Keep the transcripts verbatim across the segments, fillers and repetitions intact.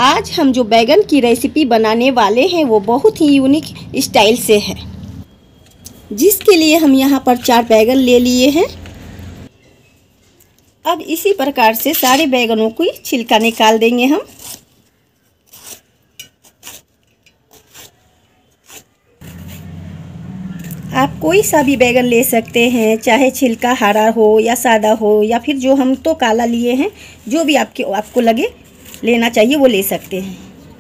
आज हम जो बैगन की रेसिपी बनाने वाले हैं वो बहुत ही यूनिक स्टाइल से है, जिसके लिए हम यहाँ पर चार बैगन ले लिए हैं। अब इसी प्रकार से सारे बैगनों की छिलका निकाल देंगे हम। आप कोई सा भी बैगन ले सकते हैं, चाहे छिलका हरा हो या सादा हो, या फिर जो हम तो काला लिए हैं, जो भी आपके आपको लगे लेना चाहिए वो ले सकते हैं।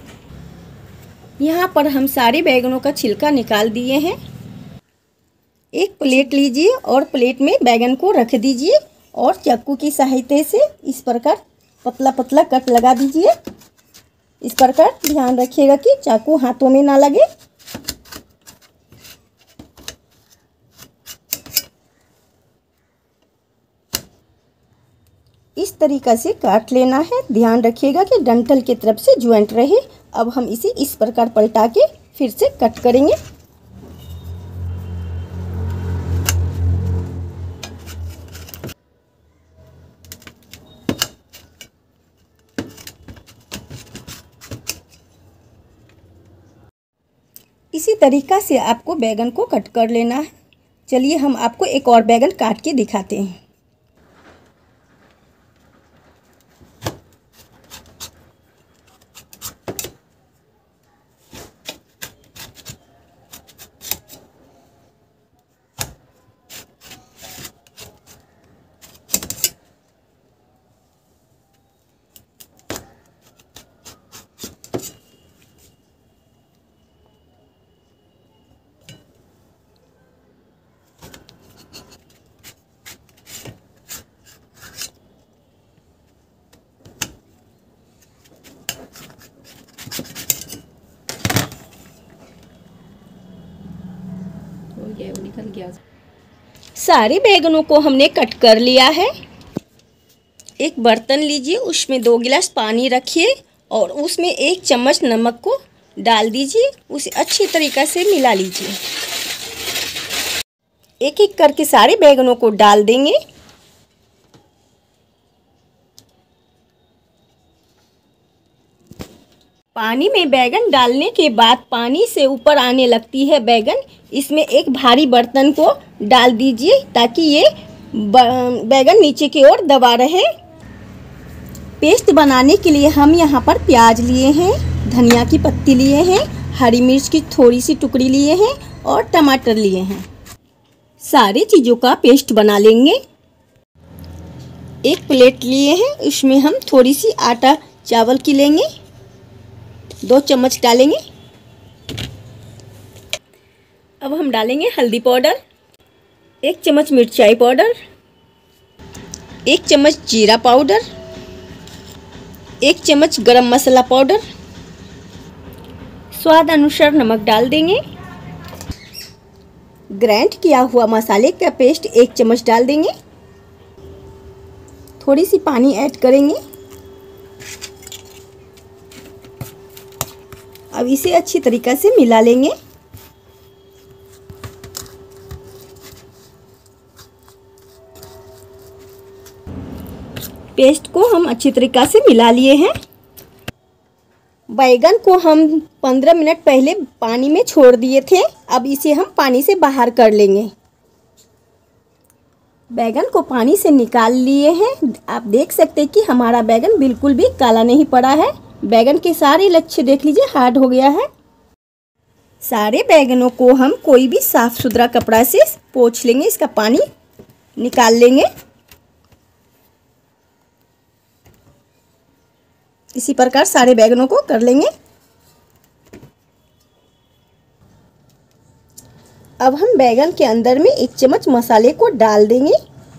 यहाँ पर हम सारे बैगनों का छिलका निकाल दिए हैं। एक प्लेट लीजिए और प्लेट में बैगन को रख दीजिए और चाकू की सहायता से इस प्रकार पतला पतला कट लगा दीजिए। इस प्रकार ध्यान रखिएगा कि चाकू हाथों में ना लगे। इस तरीक़ा से काट लेना है। ध्यान रखिएगा कि डंठल की तरफ से ज्वाइंट रहे। अब हम इसे इस प्रकार पलटा के फिर से कट करेंगे। इसी तरीक़ा से आपको बैगन को कट कर लेना है। चलिए हम आपको एक और बैगन काट के दिखाते हैं। वो निकल गया। सारे बैगनों को हमने कट कर लिया है। एक बर्तन लीजिए, उसमें दो गिलास पानी रखिए और उसमें एक चम्मच नमक को डाल दीजिए। उसे अच्छी तरीक़ा से मिला लीजिए। एक एक करके सारे बैगनों को डाल देंगे। पानी में बैगन डालने के बाद पानी से ऊपर आने लगती है बैगन, इसमें एक भारी बर्तन को डाल दीजिए ताकि ये बैगन नीचे की ओर दबा रहे। पेस्ट बनाने के लिए हम यहाँ पर प्याज लिए हैं, धनिया की पत्ती लिए हैं, हरी मिर्च की थोड़ी सी टुकड़ी लिए हैं और टमाटर लिए हैं। सारी चीज़ों का पेस्ट बना लेंगे। एक प्लेट लिए हैं, उसमें हम थोड़ी सी आटा चावल की लेंगे, दो चम्मच डालेंगे। अब हम डालेंगे हल्दी पाउडर, एक चम्मच मिर्चाई पाउडर, एक चम्मच जीरा पाउडर, एक चम्मच गरम मसाला पाउडर, स्वाद अनुसार नमक डाल देंगे। ग्राइंड किया हुआ मसाले का पेस्ट एक चम्मच डाल देंगे। थोड़ी सी पानी ऐड करेंगे। अब इसे अच्छी तरीक़ा से मिला लेंगे। पेस्ट को हम अच्छी तरीक़ा से मिला लिए हैं। बैगन को हम पंद्रह मिनट पहले पानी में छोड़ दिए थे। अब इसे हम पानी से बाहर कर लेंगे। बैगन को पानी से निकाल लिए हैं। आप देख सकते हैं कि हमारा बैगन बिल्कुल भी काला नहीं पड़ा है। बैगन के सारे लच्छे देख लीजिए हार्ड हो गया है। सारे बैगनों को हम कोई भी साफ़ सुथरा कपड़ा से पोंछ लेंगे, इसका पानी निकाल लेंगे। इसी प्रकार सारे बैगनों को कर लेंगे। अब हम बैगन के अंदर में एक चम्मच मसाले को डाल देंगे।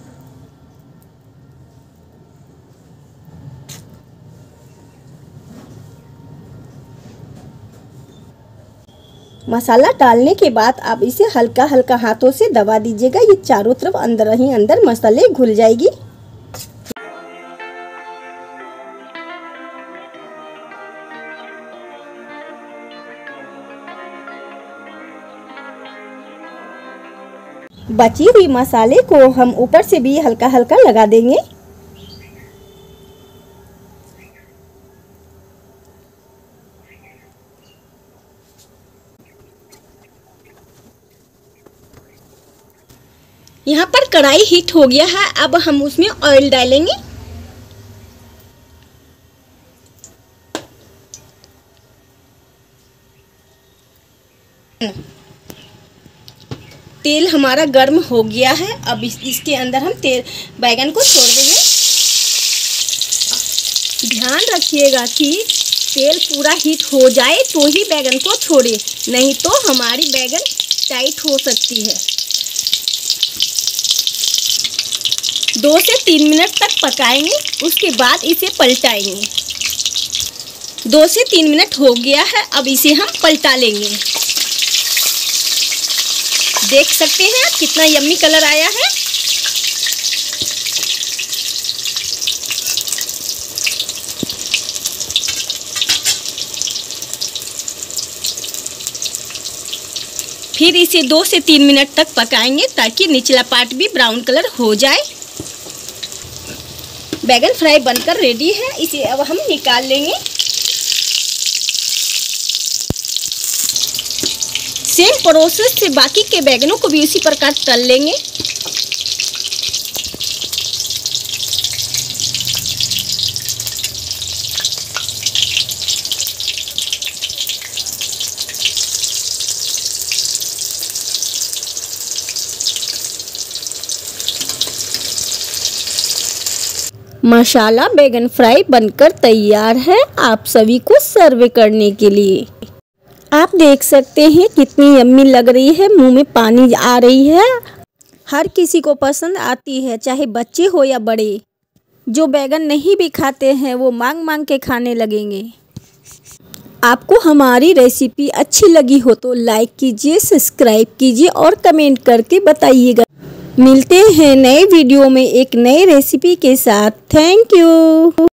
मसाला डालने के बाद आप इसे हल्का हल्का हाथों से दबा दीजिएगा। ये चारों तरफ अंदर ही अंदर मसाले घुल जाएगी। बची हुई मसाले को हम ऊपर से भी हल्का हल्का लगा देंगे। यहाँ पर कढ़ाई हीट हो गया है। अब हम उसमें ऑयल डालेंगे। तेल हमारा गर्म हो गया है। अब इस, इसके अंदर हम तेल बैगन को छोड़ देंगे। ध्यान रखिएगा कि तेल पूरा हीट हो जाए तो ही बैगन को छोड़े, नहीं तो हमारी बैगन टाइट हो सकती है। दो से तीन मिनट तक पकाएंगे, उसके बाद इसे पलटाएंगे। दो से तीन मिनट हो गया है। अब इसे हम पलटा लेंगे। देख सकते हैं आप कितना यम्मी कलर आया है। फिर इसे दो से तीन मिनट तक पकाएंगे ताकि निचला पार्ट भी ब्राउन कलर हो जाए। बैगन फ्राई बनकर रेडी है। इसे अब हम निकाल लेंगे। सेम प्रोसेस से बाकी के बैगनों को भी उसी प्रकार तल लेंगे। मसाला बैगन फ्राई बनकर तैयार है आप सभी को सर्व करने के लिए। आप देख सकते हैं कितनी यम्मी लग रही है, मुंह में पानी आ रही है। हर किसी को पसंद आती है, चाहे बच्चे हो या बड़े। जो बैगन नहीं भी खाते हैं वो मांग मांग के खाने लगेंगे। आपको हमारी रेसिपी अच्छी लगी हो तो लाइक कीजिए, सब्सक्राइब कीजिए और कमेंट करके बताइएगा। मिलते हैं नए वीडियो में एक नए रेसिपी के साथ। Thank you.